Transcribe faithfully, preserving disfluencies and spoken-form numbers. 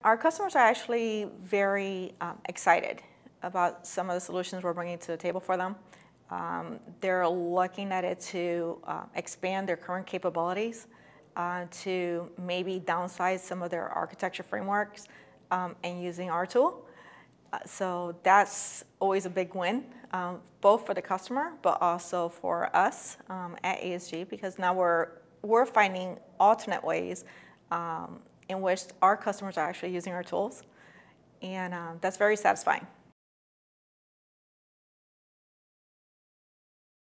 Our customers are actually very um, excited about some of the solutions we're bringing to the table for them. Um, they're looking at it to uh, expand their current capabilities, uh, to maybe downsize some of their architecture frameworks um, and using our tool. Uh, so that's always a big win, um, both for the customer, but also for us um, at A S G, because now we're, we're finding alternate ways um, in which our customers are actually using our tools. And um, that's very satisfying.